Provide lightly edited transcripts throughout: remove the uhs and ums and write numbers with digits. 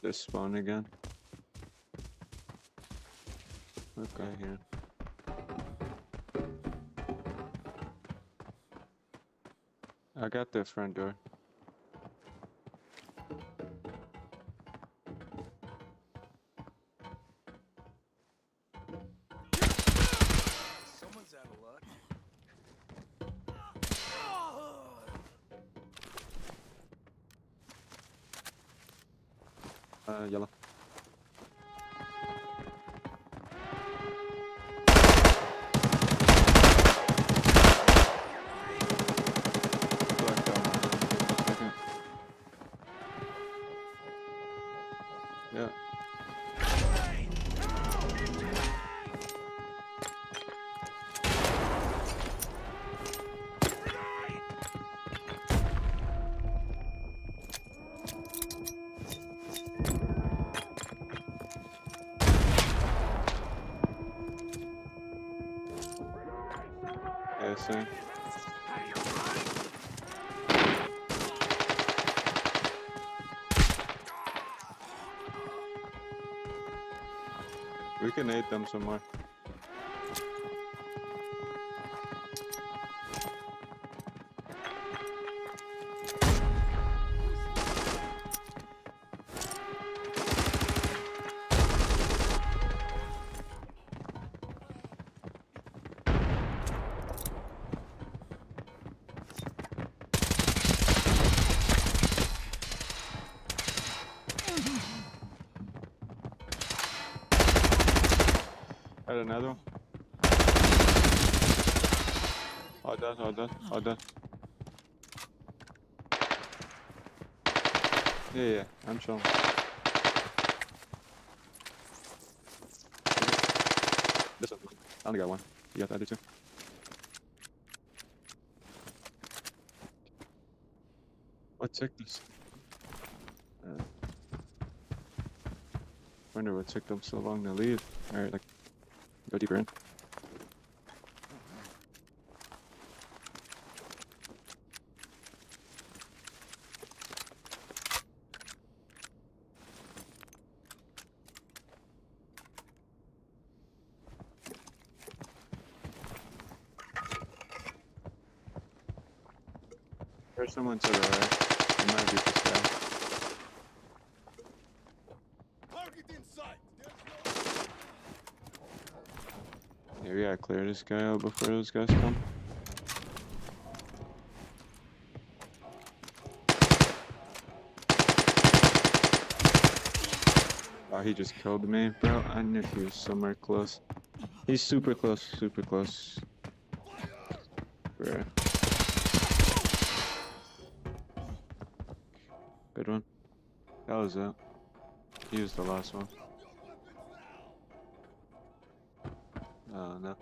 They spawn again. Okay, here. I got the front door. Someone's out of luck. Yellow. Black second. Yeah. Yeah, same. We can aid them some more. Got another one. All done, all done, all done. Yeah, I'm showing. This one. I only got one. You got the other two? What took this? Wonder what took them so long to leave. Alright, like, go deeper in. There's someone to the right. It might be this guy. Target in sight. Yeah, we gotta clear this guy out before those guys come. Oh, he just killed me, bro. I knew he was somewhere close. He's super close, super close. Bro. Good one. That was it. He was the last one. Oh, no.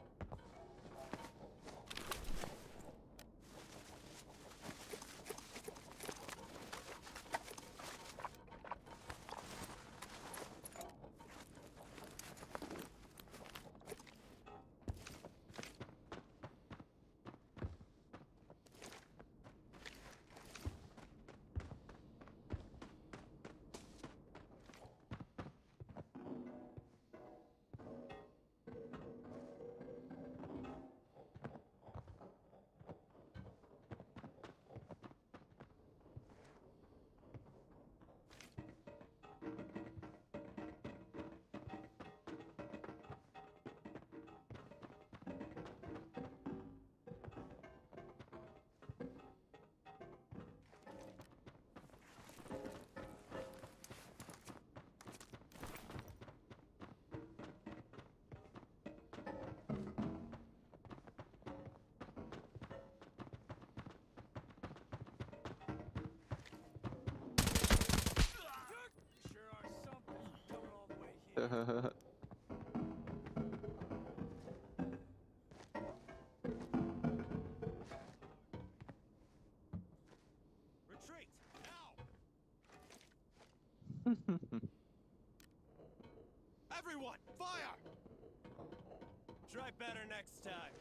Sure are something coming all the way here. Retreat now! Everyone, fire! Try better next time.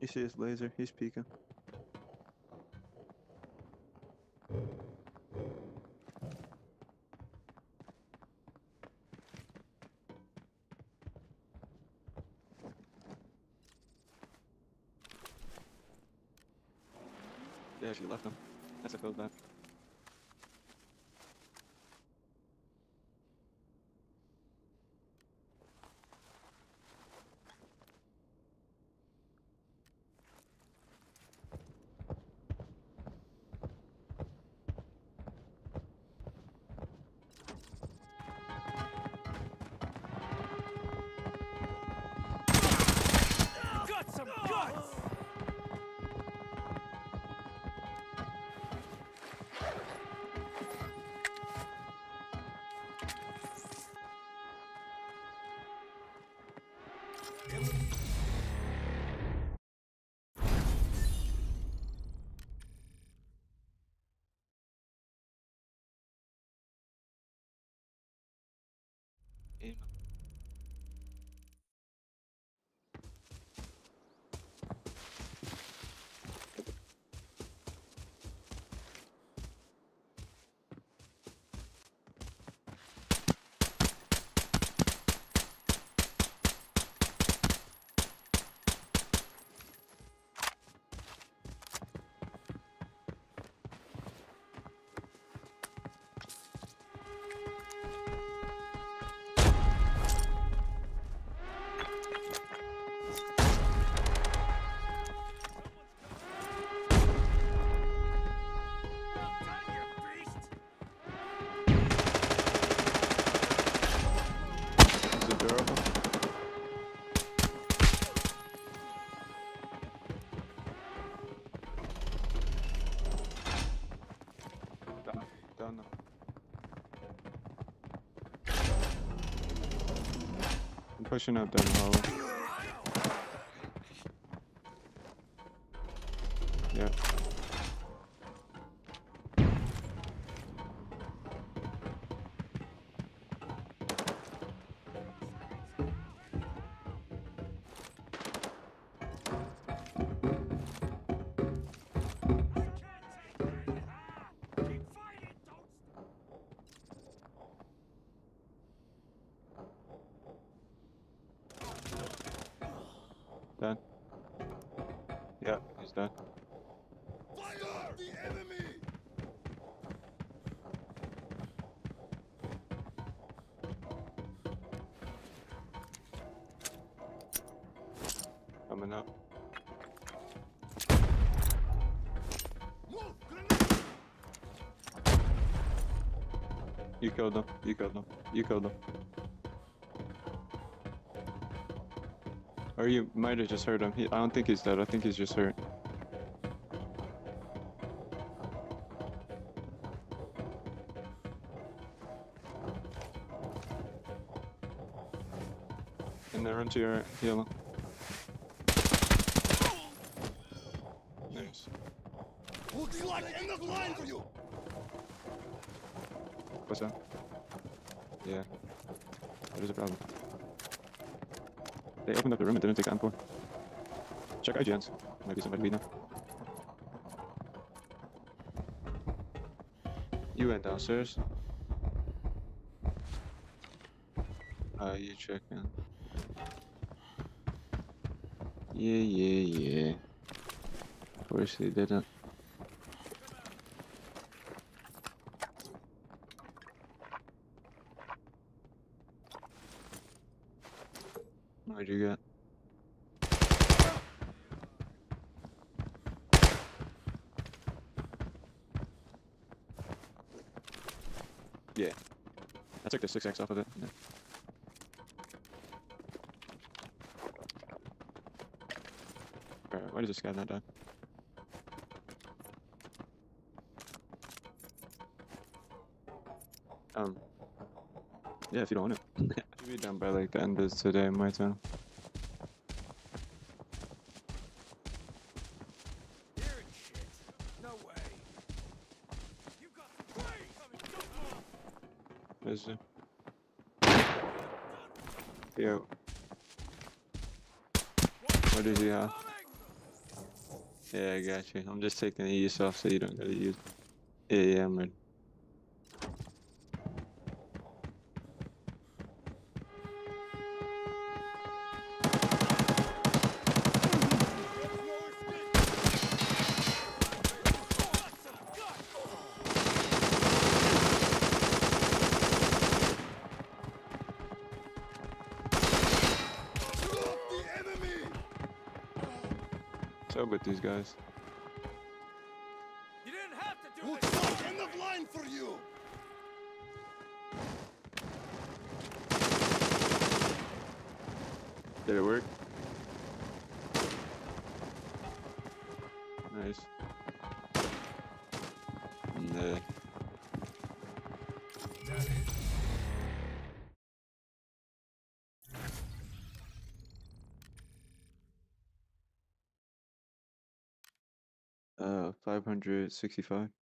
You see his laser? He's peeking. Yeah, she left him. That's a field back. Got some guts! Aim. Is it durable? Down now. I'm pushing out down the hallway. Yeah. Keep fighting, don't stop! Dead. Yeah, he's dead. Fire the enemy! Coming up. Move! Grenade! You killed him. You killed him. You killed him. Or you might have just hurt him. I don't think he's dead. I think he's just hurt. And then run to your heal. Nice. Looks like end of line for you! What's that? Yeah. What is the problem? They opened up the room and didn't take M4. Check IGNs. Might be somebody we know. You went downstairs. You checking. Yeah. Of course they didn't. What'd you get? Yeah. I took the 6x off of it. Yeah. Alright, why does this guy not die? Yeah, if you don't want it. You'll be done by like the end of today, my time. You're in shit. No way. You got the way coming. Is it? Yo. What does he have? Yeah, I got you. I'm just taking the use off so you don't gotta use. Yeah, I'm ready. Drop the enemy! What's up with these guys? You didn't have to do Looks this. like end of line for you! Did it work? Nice. Nah. That it? 565.